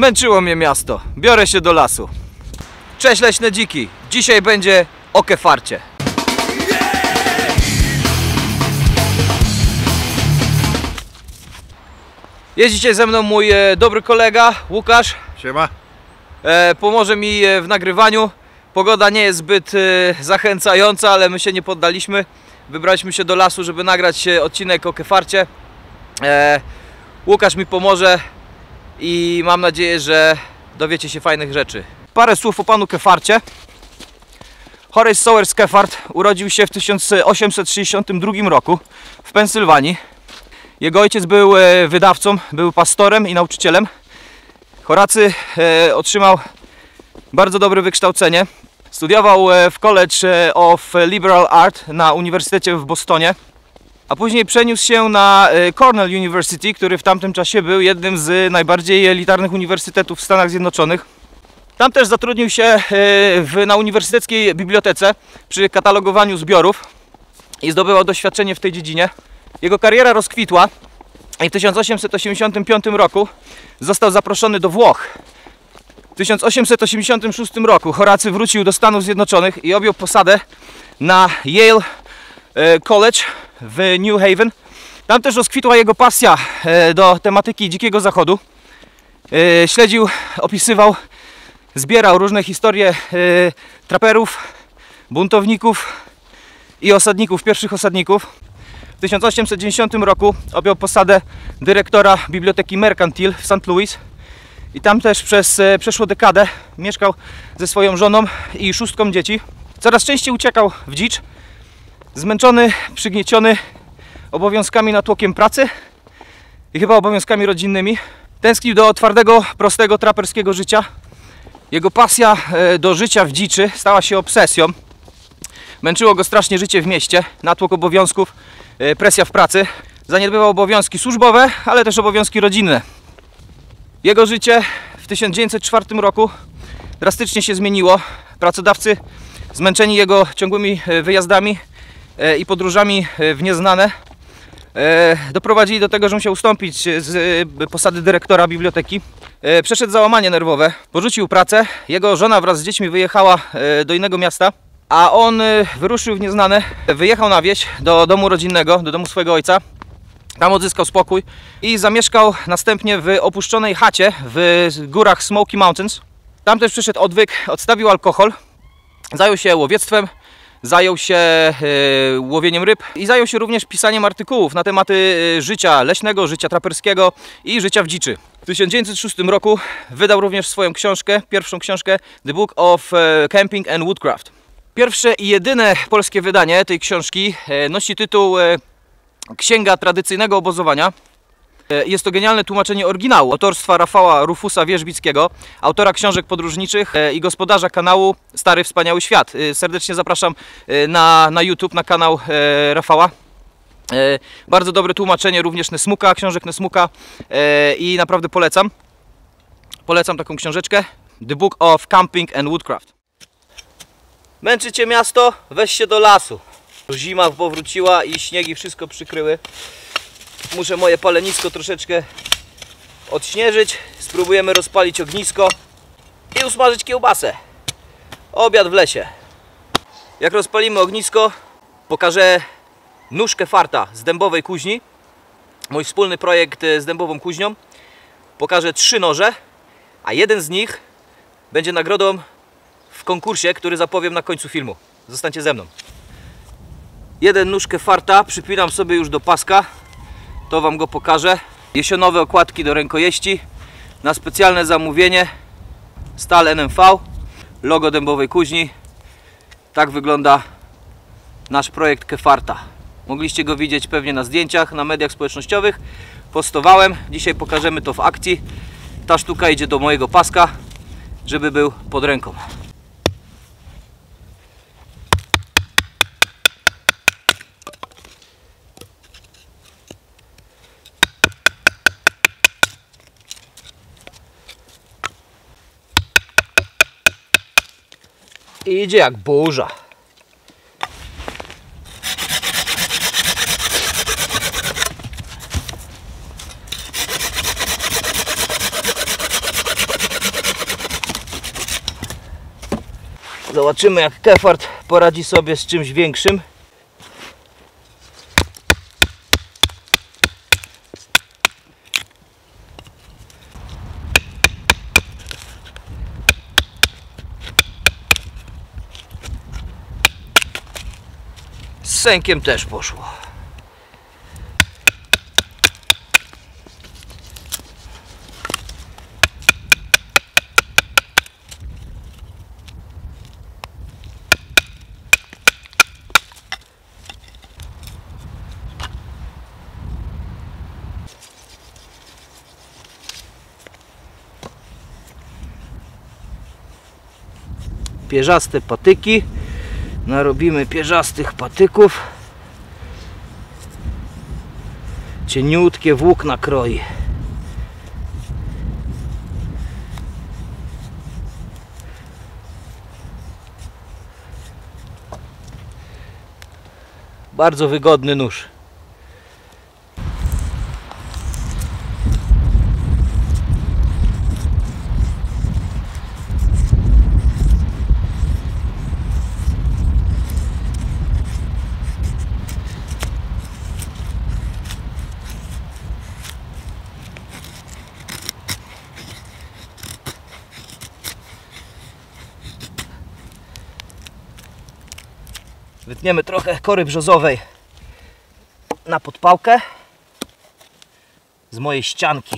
Zmęczyło mnie miasto, biorę się do lasu. Cześć leśne dziki, dzisiaj będzie o kefarcie. Jest dzisiaj ze mną mój dobry kolega Łukasz. Siema. Pomoże mi w nagrywaniu. Pogoda nie jest zbyt zachęcająca, ale my się nie poddaliśmy. Wybraliśmy się do lasu, żeby nagrać odcinek o kefarcie. Łukasz mi pomoże i mam nadzieję, że dowiecie się fajnych rzeczy. Parę słów o panu kefarcie. Horace Sowers Kefart urodził się w 1862 roku w Pensylwanii. Jego ojciec był wydawcą, był pastorem i nauczycielem. Horacy otrzymał bardzo dobre wykształcenie. Studiował w College of Liberal Art na Uniwersytecie w Bostonie, a później przeniósł się na Cornell University, który w tamtym czasie był jednym z najbardziej elitarnych uniwersytetów w Stanach Zjednoczonych. Tam też zatrudnił się na uniwersyteckiej bibliotece przy katalogowaniu zbiorów i zdobywał doświadczenie w tej dziedzinie. Jego kariera rozkwitła i w 1885 roku został zaproszony do Włoch. W 1886 roku Horacy wrócił do Stanów Zjednoczonych i objął posadę na Yale College w New Haven. Tam też rozkwitła jego pasja do tematyki Dzikiego Zachodu. Śledził, opisywał, zbierał różne historie traperów, buntowników i osadników, pierwszych osadników. W 1890 roku objął posadę dyrektora Biblioteki Mercantile w St. Louis i tam też przez przeszłą dekadę mieszkał ze swoją żoną i 6 dzieci. Coraz częściej uciekał w dzicz, zmęczony, przygnieciony obowiązkami natłokiem pracy i chyba obowiązkami rodzinnymi. Tęsknił do twardego, prostego, traperskiego życia. Jego pasja do życia w dziczy stała się obsesją. Męczyło go strasznie życie w mieście, natłok obowiązków, presja w pracy. Zaniedbywał obowiązki służbowe, ale też obowiązki rodzinne. Jego życie w 1904 roku drastycznie się zmieniło. Pracodawcy, zmęczeni jego ciągłymi wyjazdami i podróżami w nieznane, doprowadzili do tego, że musiał ustąpić z posady dyrektora biblioteki. Przeszedł załamanie nerwowe, porzucił pracę. Jego żona wraz z dziećmi wyjechała do innego miasta, a on wyruszył w nieznane. Wyjechał na wieś do domu rodzinnego, do domu swojego ojca. Tam odzyskał spokój i zamieszkał następnie w opuszczonej chacie w górach Smoky Mountains. Tam też przyszedł odwyk, odstawił alkohol, zajął się łowiectwem, zajął się łowieniem ryb i zajął się również pisaniem artykułów na tematy życia leśnego, życia traperskiego i życia w dziczy. W 1906 roku wydał również swoją książkę, pierwszą książkę The Book of Camping and Woodcraft. Pierwsze i jedyne polskie wydanie tej książki nosi tytuł Księga tradycyjnego obozowania. Jest to genialne tłumaczenie oryginału autorstwa Rafała Rufusa Wierzbickiego, autora książek podróżniczych i gospodarza kanału Stary Wspaniały Świat. Serdecznie zapraszam na YouTube, na kanał Rafała. Bardzo dobre tłumaczenie również Nesmuka, książek Nesmuka i naprawdę polecam. Polecam taką książeczkę The Book of Camping and Woodcraft. Męczycie miasto? Weź się do lasu. Zima powróciła i śniegi wszystko przykryły. Muszę moje palenisko troszeczkę odśnieżyć. Spróbujemy rozpalić ognisko i usmażyć kiełbasę. Obiad w lesie. Jak rozpalimy ognisko, pokażę nóż kefarta z Dębowej Kuźni. Mój wspólny projekt z Dębową Kuźnią. Pokażę 3 noże, a jeden z nich będzie nagrodą w konkursie, który zapowiem na końcu filmu. Zostańcie ze mną. Jeden nóż kefarta przypinam sobie już do paska. To wam go pokażę. Jesionowe okładki do rękojeści. Na specjalne zamówienie. Stal NMV. Logo Dębowej Kuźni. Tak wygląda nasz projekt kefarta. Mogliście go widzieć pewnie na zdjęciach, na mediach społecznościowych. Postowałem. Dzisiaj pokażemy to w akcji. Ta sztuka idzie do mojego paska, żeby był pod ręką. I idzie jak burza. Zobaczymy, jak Kefart poradzi sobie z czymś większym. Z sękiem też poszło. Pierzaste patyki. Narobimy pierzastych patyków. Cieniutkie włókna kroi. Bardzo wygodny nóż. Wytniemy trochę kory brzozowej na podpałkę z mojej ścianki.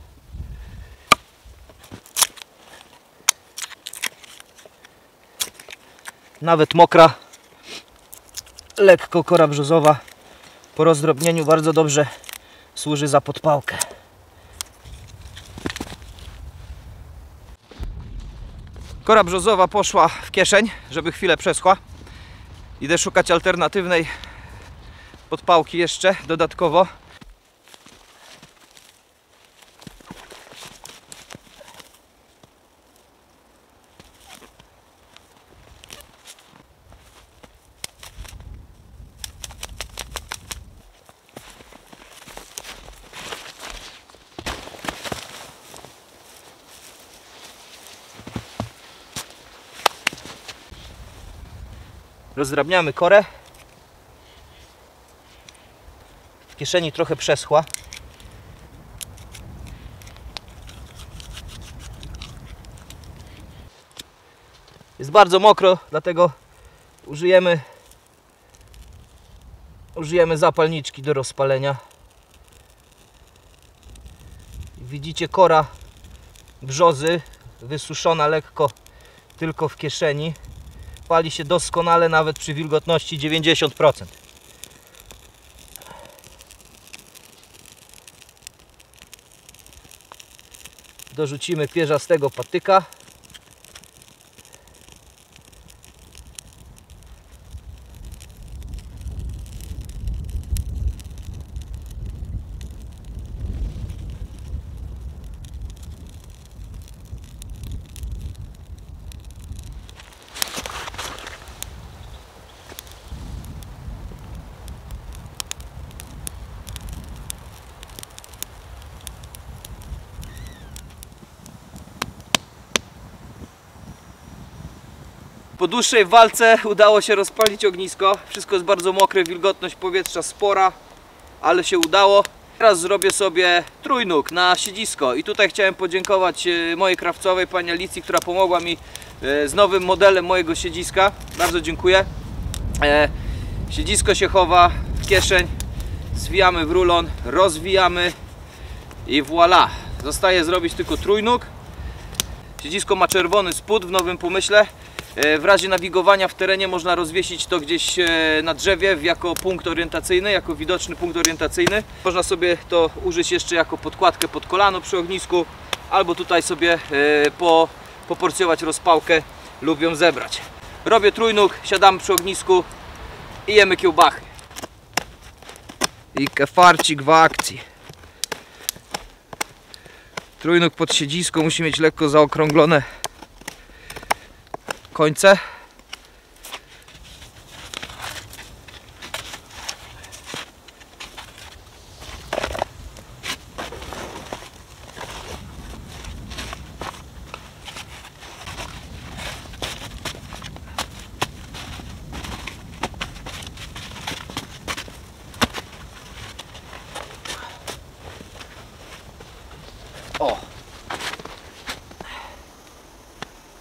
Nawet mokra, lekko kora brzozowa po rozdrobnieniu bardzo dobrze służy za podpałkę. Kora brzozowa poszła w kieszeń, żeby chwilę przeschła. Idę szukać alternatywnej podpałki jeszcze dodatkowo. Rozdrabniamy korę. W kieszeni trochę przeschła. Jest bardzo mokro, dlatego użyjemy zapalniczki do rozpalenia. Widzicie, kora brzozy wysuszona lekko tylko w kieszeni. Pali się doskonale nawet przy wilgotności 90%. Dorzucimy pierzastego patyka. Po dłuższej walce udało się rozpalić ognisko. Wszystko jest bardzo mokre, wilgotność powietrza spora, ale się udało. Teraz zrobię sobie trójnóg na siedzisko i tutaj chciałem podziękować mojej krawcowej, pani Alicji, która pomogła mi z nowym modelem mojego siedziska. Bardzo dziękuję. Siedzisko się chowa w kieszeń, zwijamy w rulon, rozwijamy i voilà. Zostaje zrobić tylko trójnóg. Siedzisko ma czerwony spód w nowym pomyśle. W razie nawigowania w terenie można rozwiesić to gdzieś na drzewie jako punkt orientacyjny, jako widoczny punkt orientacyjny. Można sobie to użyć jeszcze jako podkładkę pod kolano przy ognisku, albo tutaj sobie poporcjować rozpałkę lub ją zebrać. Robię trójnóg, siadamy przy ognisku i jemy kiełbachy. I kefarcik w akcji. Trójnóg pod siedzisko musi mieć lekko zaokrąglone końce.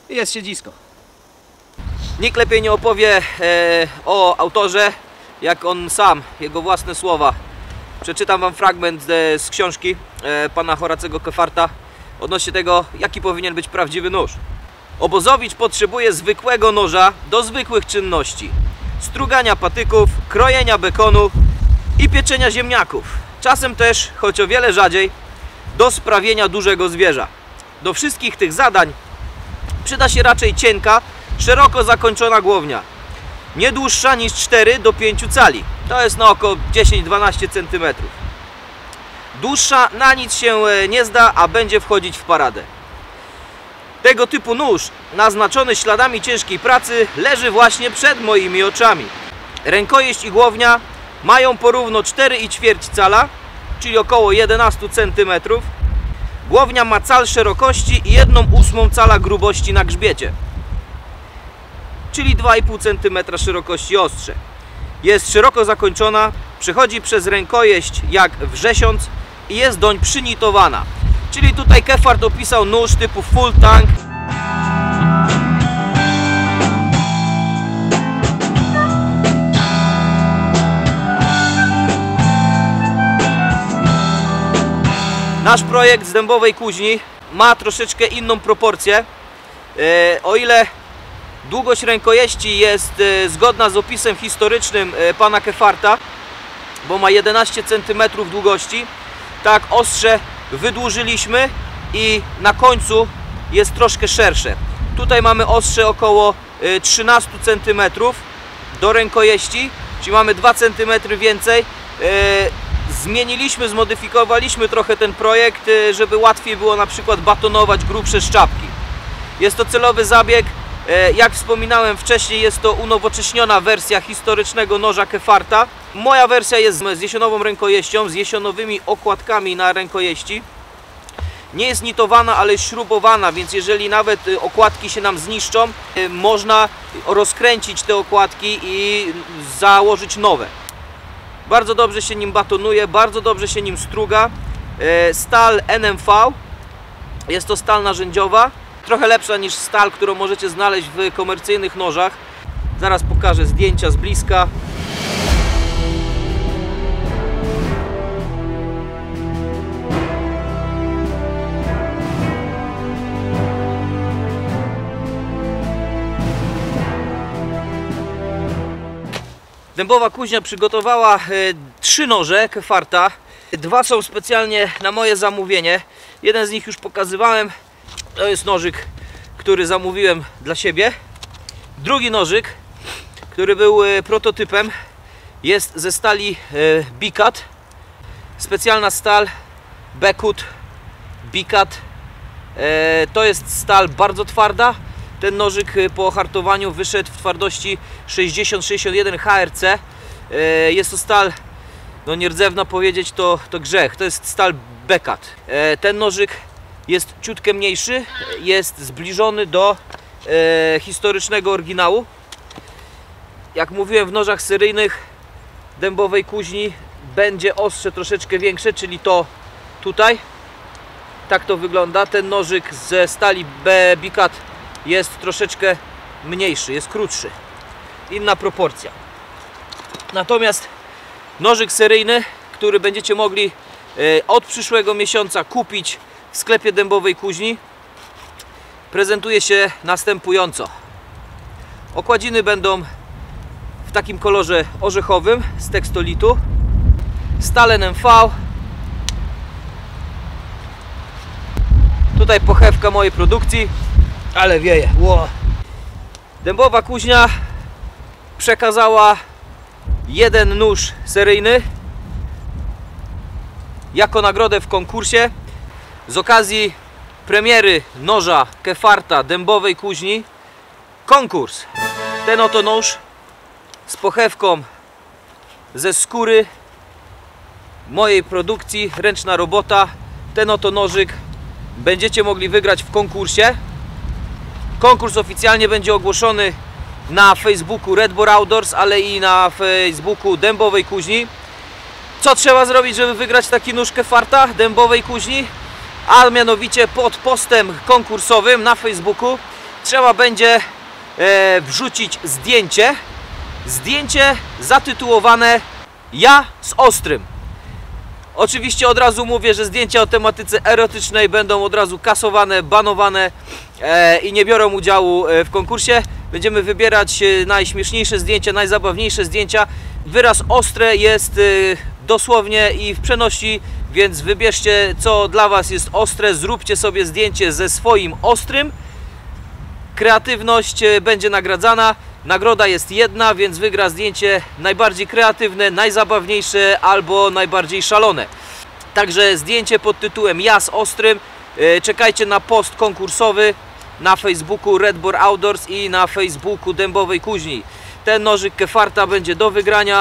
i jest siedzisko. Nikt lepiej nie opowie o autorze, jak on sam, jego własne słowa. Przeczytam wam fragment z książki pana Horacego Kefarta odnośnie tego, jaki powinien być prawdziwy nóż. Obozowicz potrzebuje zwykłego noża do zwykłych czynności: strugania patyków, krojenia bekonu i pieczenia ziemniaków. Czasem też, choć o wiele rzadziej, do sprawienia dużego zwierza. Do wszystkich tych zadań przyda się raczej cienka, szeroko zakończona głownia, nie dłuższa niż 4 do 5 cali. To jest na około 10-12 cm. Dłuższa na nic się nie zda, a będzie wchodzić w paradę. Tego typu nóż, naznaczony śladami ciężkiej pracy, leży właśnie przed moimi oczami. Rękojeść i głownia mają porówno 4,4 cala, czyli około 11 cm. Głownia ma cal szerokości i 1/8 cala grubości na grzbiecie, czyli 2,5 cm szerokości ostrze. Jest szeroko zakończona, przechodzi przez rękojeść jak wrzesiąc i jest doń przynitowana. Czyli tutaj Kefart opisał nóż typu full tank. Nasz projekt z Dębowej Kuźni ma troszeczkę inną proporcję. O ile długość rękojeści jest zgodna z opisem historycznym pana Kefarta, bo ma 11 cm długości, tak ostrze wydłużyliśmy i na końcu jest troszkę szersze. Tutaj mamy ostrze około 13 cm do rękojeści, czyli mamy 2 cm więcej. Zmieniliśmy, zmodyfikowaliśmy trochę ten projekt, żeby łatwiej było na przykład batonować grubsze szczapki. Jest to celowy zabieg. Jak wspominałem wcześniej, jest to unowocześniona wersja historycznego noża Kefarta. Moja wersja jest z jesionową rękojeścią, z jesionowymi okładkami na rękojeści. Nie jest nitowana, ale jest śrubowana, więc jeżeli nawet okładki się nam zniszczą, można rozkręcić te okładki i założyć nowe. Bardzo dobrze się nim batonuje, bardzo dobrze się nim struga. Stal NMV, jest to stal narzędziowa, trochę lepsza niż stal, którą możecie znaleźć w komercyjnych nożach. Zaraz pokażę zdjęcia z bliska. Dębowa Kuźnia przygotowała 3 noże Kefarta. 2 są specjalnie na moje zamówienie. Jeden z nich już pokazywałem. To jest nożyk, który zamówiłem dla siebie. Drugi nożyk, który był prototypem, jest ze stali Bicat. Specjalna stal Bekut Bicat. To jest stal bardzo twarda. Ten nożyk po hartowaniu wyszedł w twardości 60-61 HRC. Jest to stal, no nierdzewna powiedzieć, to grzech. To jest stal Bekat. Ten nożyk jest ciutkę mniejszy, jest zbliżony do historycznego oryginału. Jak mówiłem, w nożach seryjnych Dębowej Kuźni będzie ostrze troszeczkę większe, czyli to tutaj. Tak to wygląda. Ten nożyk ze stali Bicat jest troszeczkę mniejszy, jest krótszy. Inna proporcja. Natomiast nożyk seryjny, który będziecie mogli od przyszłego miesiąca kupić w sklepie Dębowej Kuźni, prezentuje się następująco. Okładziny będą w takim kolorze orzechowym z tekstolitu. Stal NMV. Tutaj pochewka mojej produkcji, ale wieje. Ło. Dębowa Kuźnia przekazała jeden nóż seryjny jako nagrodę w konkursie z okazji premiery noża Kefarta Dębowej Kuźni. Konkurs. Ten oto nóż z pochewką ze skóry mojej produkcji, ręczna robota. Ten oto nożyk będziecie mogli wygrać w konkursie. Konkurs oficjalnie będzie ogłoszony na Facebooku Red Boar Outdoors, ale i na Facebooku Dębowej Kuźni. Co trzeba zrobić, żeby wygrać taki nóż Kefarta Dębowej Kuźni? A mianowicie pod postem konkursowym na Facebooku trzeba będzie wrzucić zdjęcie zatytułowane "Ja z Ostrym". Oczywiście od razu mówię, że zdjęcia o tematyce erotycznej będą od razu kasowane, banowane i nie biorą udziału w konkursie. Będziemy wybierać najśmieszniejsze zdjęcia, najzabawniejsze zdjęcia. Wyraz ostre jest dosłownie i w przenośni, więc wybierzcie, co dla Was jest ostre, zróbcie sobie zdjęcie ze swoim ostrym. Kreatywność będzie nagradzana. Nagroda jest jedna, więc wygra zdjęcie najbardziej kreatywne, najzabawniejsze albo najbardziej szalone. Także zdjęcie pod tytułem "Ja z Ostrym". Czekajcie na post konkursowy na Facebooku Red Boar Outdoors i na Facebooku Dębowej Kuźni. Ten nożyk Kefarta będzie do wygrania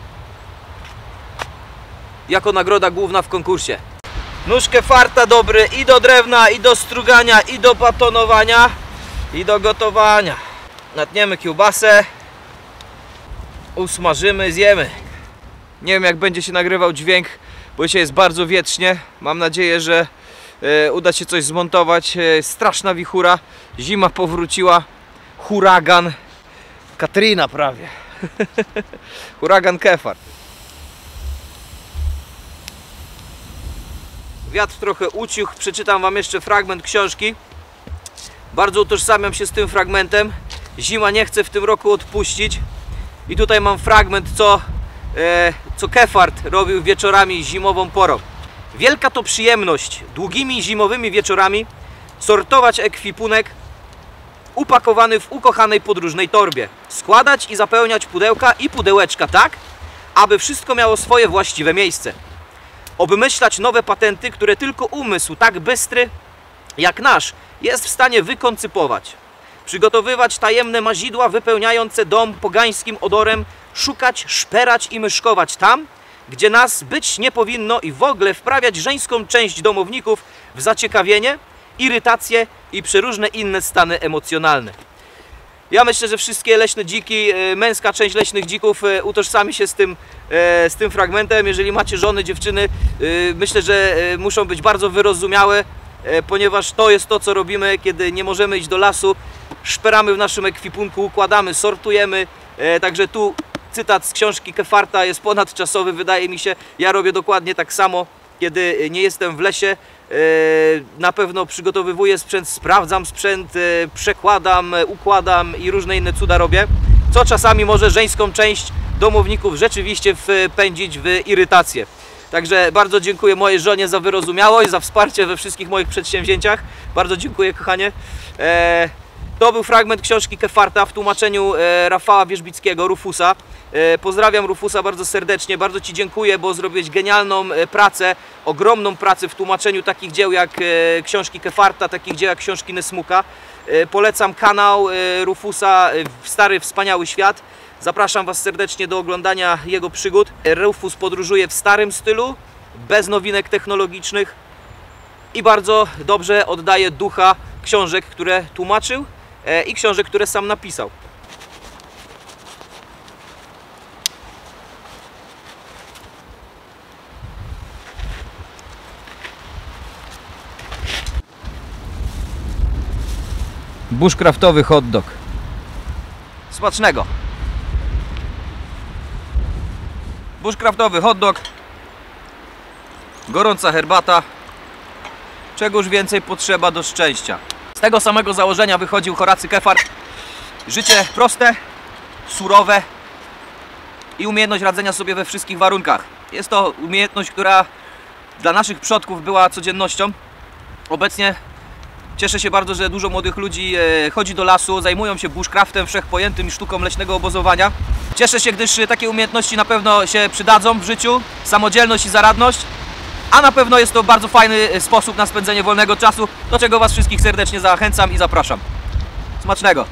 jako nagroda główna w konkursie. Nóż Kefarta dobry i do drewna, i do strugania, i do batonowania, i do gotowania. Natniemy kiełbasę, usmażymy, zjemy. Nie wiem, jak będzie się nagrywał dźwięk, bo dzisiaj jest bardzo wietrznie. Mam nadzieję, że uda się coś zmontować. Straszna wichura, zima powróciła, huragan Katrina prawie. Huragan Kefart. Wiatr trochę ucichł, przeczytam Wam jeszcze fragment książki. Bardzo utożsamiam się z tym fragmentem. Zima nie chce w tym roku odpuścić. I tutaj mam fragment, co Kefart robił wieczorami zimową porą. Wielka to przyjemność długimi zimowymi wieczorami sortować ekwipunek upakowany w ukochanej podróżnej torbie. Składać i zapełniać pudełka i pudełeczka tak, aby wszystko miało swoje właściwe miejsce. Obmyślać nowe patenty, które tylko umysł tak bystry jak nasz jest w stanie wykoncypować. Przygotowywać tajemne mazidła wypełniające dom pogańskim odorem, szukać, szperać i myszkować tam, gdzie nas być nie powinno i w ogóle wprawiać żeńską część domowników w zaciekawienie, irytację i przeróżne inne stany emocjonalne. Ja myślę, że wszystkie leśne dziki, męska część leśnych dzików utożsami się z tym fragmentem. Jeżeli macie żony, dziewczyny, myślę, że muszą być bardzo wyrozumiałe, ponieważ to jest to, co robimy, kiedy nie możemy iść do lasu. Szperamy w naszym ekwipunku, układamy, sortujemy. Także tu cytat z książki Kefarta jest ponadczasowy, wydaje mi się. Ja robię dokładnie tak samo, kiedy nie jestem w lesie. Na pewno przygotowywuję sprzęt, sprawdzam sprzęt, przekładam, układam i różne inne cuda robię, co czasami może żeńską część domowników rzeczywiście wpędzić w irytację. Także bardzo dziękuję mojej żonie za wyrozumiałość, za wsparcie we wszystkich moich przedsięwzięciach. Bardzo dziękuję, kochanie. To był fragment książki Kefarta w tłumaczeniu Rafała Wierzbickiego, Rufusa. Pozdrawiam Rufusa bardzo serdecznie, bardzo Ci dziękuję, bo zrobiłeś genialną pracę, ogromną pracę w tłumaczeniu takich dzieł jak książki Kefarta, takich dzieł jak książki Nesmuka. Polecam kanał Rufusa Stary Wspaniały Świat. Zapraszam Was serdecznie do oglądania jego przygód. Rufus podróżuje w starym stylu, bez nowinek technologicznych i bardzo dobrze oddaje ducha książek, które tłumaczył i książek, które sam napisał. Bushcraftowy hot dog. Smacznego. Bushcraftowy hot dog. Gorąca herbata. Czegoż więcej potrzeba do szczęścia. Z tego samego założenia wychodził Horacy Kefart. Życie proste, surowe i umiejętność radzenia sobie we wszystkich warunkach. Jest to umiejętność, która dla naszych przodków była codziennością. Obecnie cieszę się bardzo, że dużo młodych ludzi chodzi do lasu, zajmują się bushcraftem wszechpojętym i sztuką leśnego obozowania. Cieszę się, gdyż takie umiejętności na pewno się przydadzą w życiu, samodzielność i zaradność. A na pewno jest to bardzo fajny sposób na spędzenie wolnego czasu, do czego Was wszystkich serdecznie zachęcam i zapraszam. Smacznego!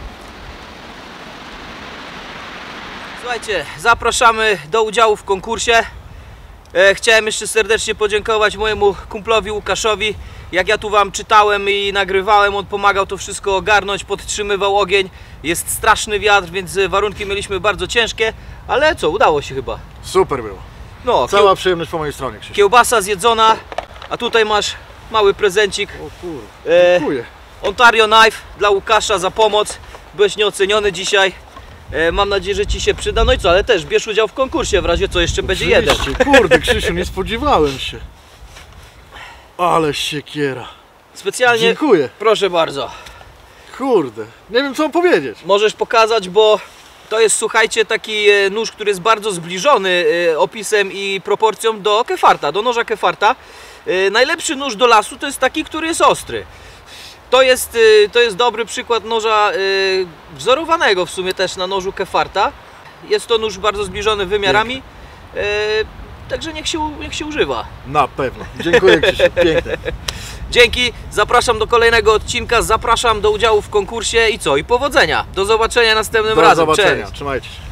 Słuchajcie, zapraszamy do udziału w konkursie. Chciałem jeszcze serdecznie podziękować mojemu kumplowi Łukaszowi. Jak ja tu Wam czytałem i nagrywałem, on pomagał to wszystko ogarnąć, podtrzymywał ogień. Jest straszny wiatr, więc warunki mieliśmy bardzo ciężkie, ale co, udało się chyba. Super było. No, cała przyjemność po mojej stronie, Krzysiek. Kiełbasa zjedzona, a tutaj masz mały prezencik. O kurde, dziękuję. Ontario Knife dla Łukasza za pomoc. Byłeś nieoceniony dzisiaj. Mam nadzieję, że Ci się przyda. No i co, ale też bierz udział w konkursie, w razie co jeszcze będzie jeden. Kurde, Krzysiu, nie spodziewałem się. Ale siekiera. Specjalnie. Dziękuję. Proszę bardzo. Kurde, nie wiem co mam powiedzieć. Możesz pokazać, bo to jest, słuchajcie, taki nóż, który jest bardzo zbliżony opisem i proporcją do Kefarta, do noża Kefarta. Najlepszy nóż do lasu to jest taki, który jest ostry. To jest dobry przykład noża wzorowanego w sumie też na nożu Kefarta. Jest to nóż bardzo zbliżony wymiarami, także niech się używa. Na pewno. Dziękuję, Krzysiu, pięknie. Dzięki, zapraszam do kolejnego odcinka, zapraszam do udziału w konkursie i co? I powodzenia. Do zobaczenia następnym razem. Do zobaczenia, Cześć. trzymajcie się.